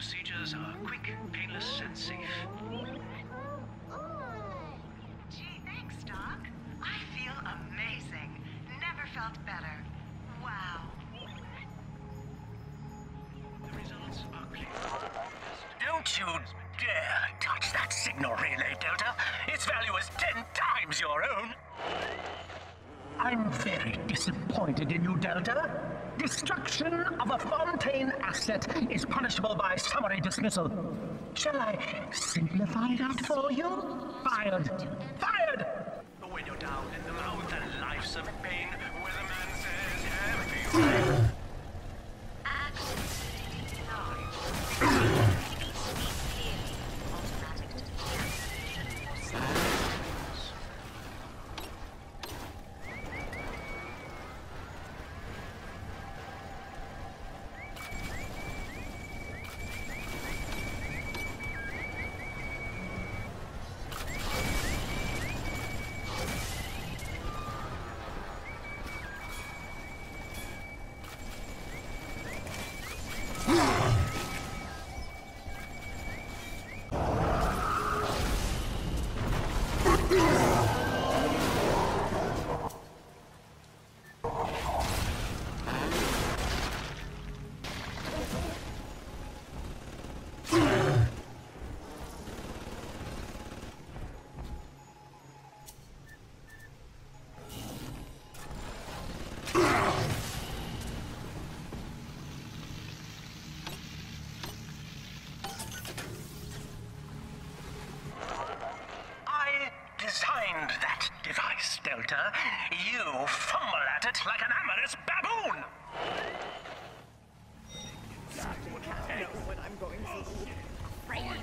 procedures are quick, painless, and safe. Gee, thanks, Doc. I feel amazing. Never felt better. Wow. The results are clear. Don't you dare touch that signal relay, Delta. Its value is 10 times your own. I'm very disappointed in you, Delta. Destruction of a Fontaine asset is punishable by summary dismissal. Shall I simplify that for you? Fired! Fired! When you're down in the mouth and life's a pain, Weatherman says heavy. Designed that device, Delta. You fumble at it like an amorous baboon! I know what I'm going through. Afraid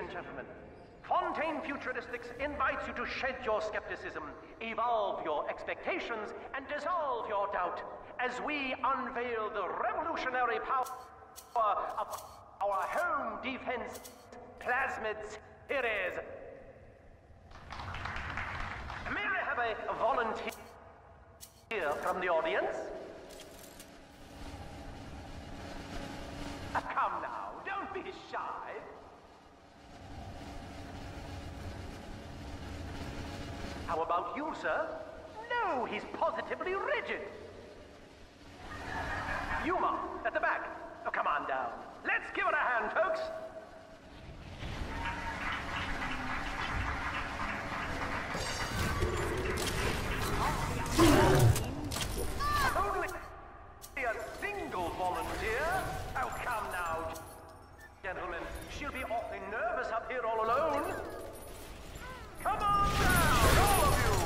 gentlemen, Fontaine Futuristics invites you to shed your skepticism, evolve your expectations, and dissolve your doubt as we unveil the revolutionary power of our home defense plasmid series. May I have a volunteer from the audience? Come now, don't be shy. How about you, sir? No, he's positively rigid. Yuma, at the back. Oh, come on down. Let's give it a hand, folks. Only a single volunteer? Oh, come now, gentlemen. She'll be awfully nervous up here all alone. Come on down, all of you!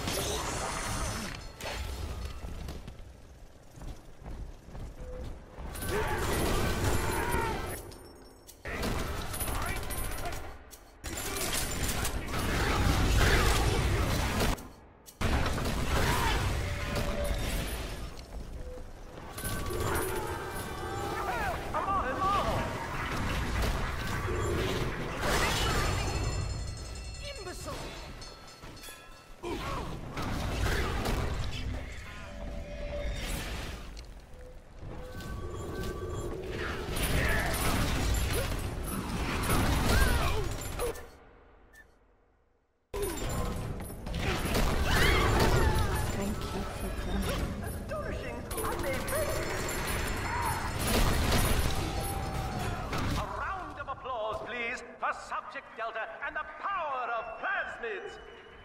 Subject Delta and the power of plasmids!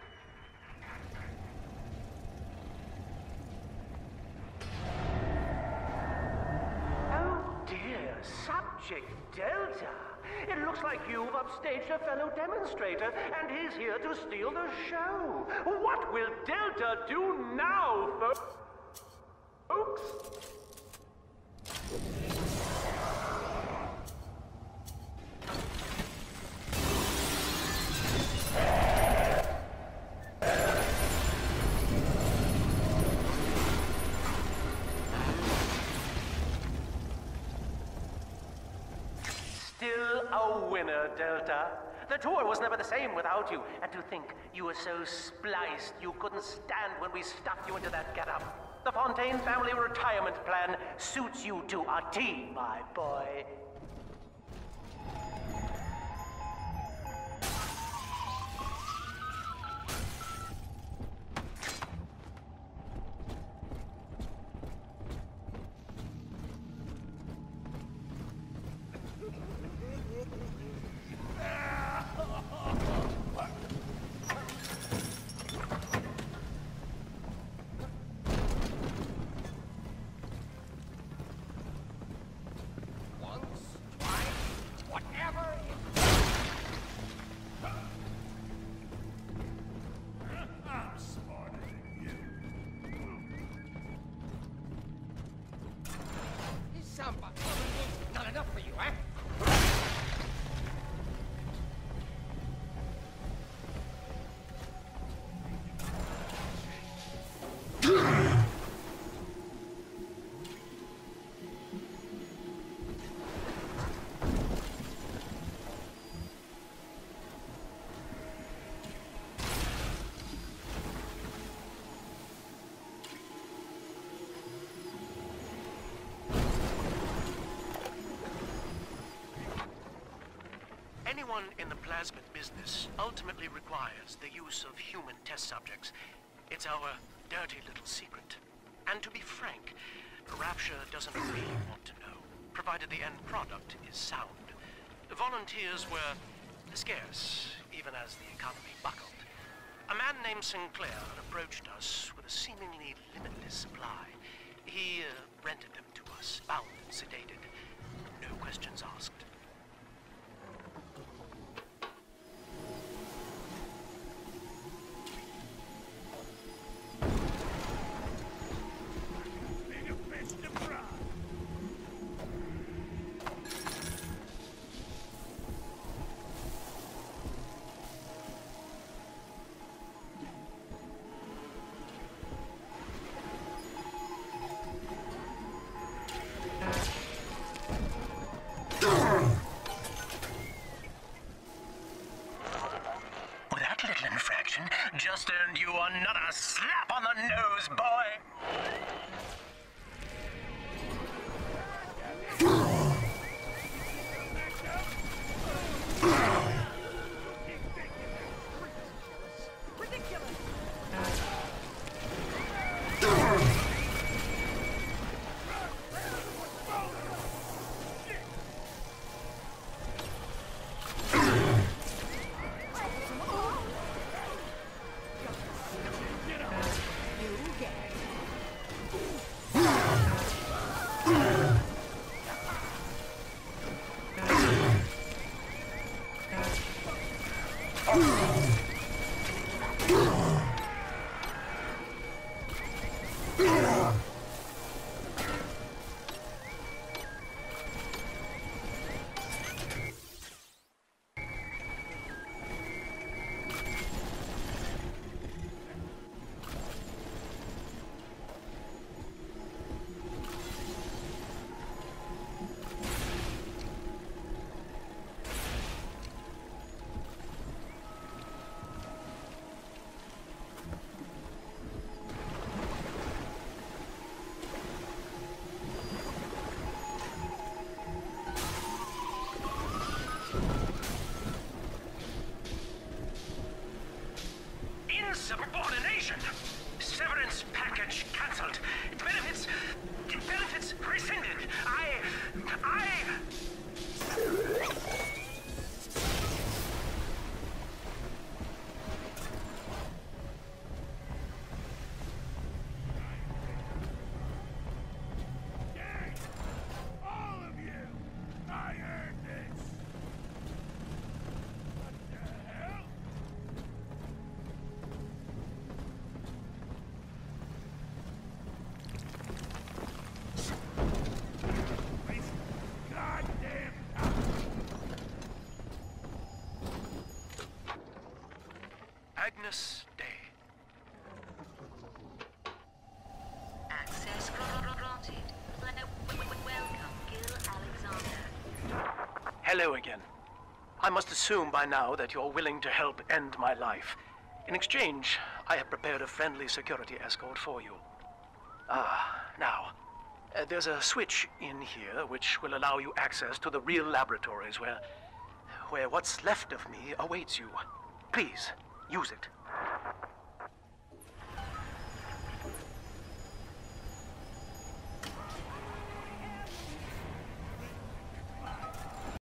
Oh dear, Subject Delta. It looks like you've upstaged a fellow demonstrator, and he's here to steal the show. What will Delta do now, folks? Still a winner, Delta. The tour was never the same without you. And to think you were so spliced you couldn't stand when we stuffed you into that getup. The Fontaine family retirement plan suits you to a T, my boy. Not enough for you, eh? Anyone in the plasmid business ultimately requires the use of human test subjects. It's our dirty little secret. And to be frank, Rapture doesn't really want to know, provided the end product is sound. Volunteers were scarce, even as the economy buckled. A man named Sinclair approached us with a seemingly limitless supply. He rented them to us, bound and sedated. No questions asked. a slap on the nose, boy! Insubordination! Severance package cancelled. Benefits rescinded. All of you! I earned this! What the hell? Waste goddamn time! Agnes Day. Access granted. Welcome, Gil Alexander. Hello again. I must assume by now that you're willing to help end my life. In exchange, I have prepared a friendly security escort for you. Now, there's a switch in here which will allow you access to the real laboratories where what's left of me awaits you. Please, use it.